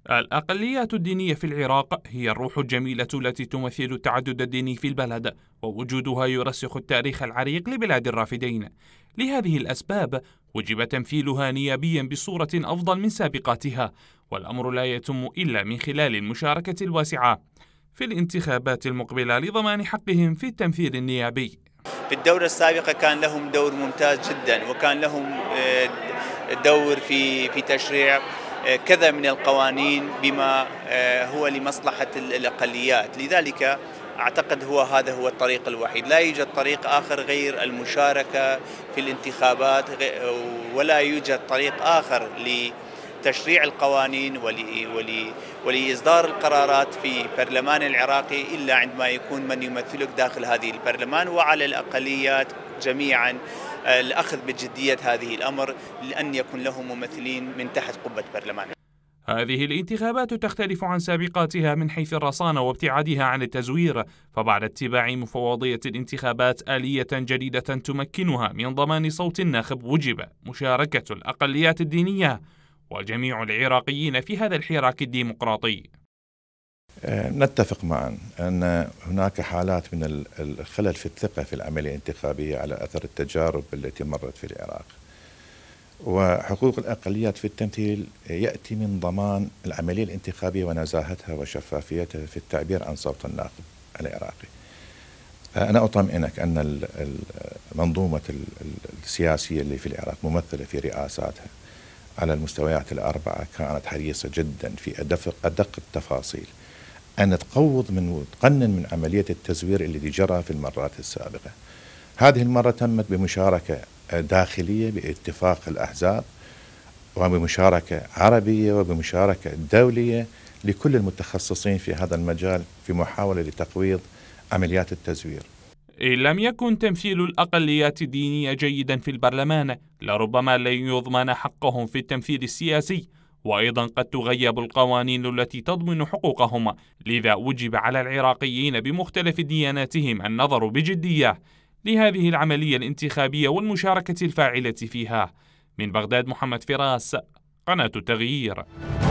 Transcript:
الأقليات الدينية في العراق هي الروح الجميلة التي تمثل التعدد الديني في البلد، ووجودها يرسخ التاريخ العريق لبلاد الرافدين. لهذه الأسباب وجب تمثيلها نيابيا بصورة أفضل من سابقاتها، والأمر لا يتم إلا من خلال المشاركة الواسعة في الانتخابات المقبلة لضمان حقهم في التمثيل النيابي. في الدورة السابقة كان لهم دور ممتاز جدا، وكان لهم دور في تشريع كذا من القوانين بما هو لمصلحة الأقليات. لذلك أعتقد هذا هو الطريق الوحيد، لا يوجد طريق آخر غير المشاركة في الانتخابات، ولا يوجد طريق آخر لتشريع القوانين ولإصدار القرارات في البرلمان العراقي إلا عندما يكون من يمثلك داخل هذه البرلمان. وعلى الأقليات جميعا الأخذ بجدية هذه الأمر لأن يكون لهم ممثلين من تحت قبة برلمان. هذه الانتخابات تختلف عن سابقاتها من حيث الرصانة وابتعادها عن التزوير، فبعد اتباع مفوضية الانتخابات آلية جديدة تمكنها من ضمان صوت الناخب، وجب مشاركة الأقليات الدينية وجميع العراقيين في هذا الحراك الديمقراطي. نتفق معا أن هناك حالات من الخلل في الثقة في العملية الانتخابية على أثر التجارب التي مرت في العراق، وحقوق الأقليات في التمثيل يأتي من ضمان العملية الانتخابية ونزاهتها وشفافيتها في التعبير عن صوت الناخب العراقي. أنا أطمئنك أن المنظومة السياسية اللي في العراق ممثلة في رئاساتها على المستويات الأربعة كانت حريصة جدا في أدق التفاصيل أن تقنن من عملية التزوير اللي جرى في المرات السابقة. هذه المرة تمت بمشاركة داخلية باتفاق الأحزاب، وبمشاركة عربية، وبمشاركة دولية لكل المتخصصين في هذا المجال في محاولة لتقويض عمليات التزوير. إن لم يكن تمثيل الأقليات الدينية جيدا في البرلمان، لربما لن يضمن حقهم في التمثيل السياسي، وأيضا قد تغيب القوانين التي تضمن حقوقهم. لذا وجب على العراقيين بمختلف دياناتهم النظر بجدية لهذه العملية الانتخابية والمشاركة الفاعلة فيها. من بغداد، محمد فراس، قناة التغيير.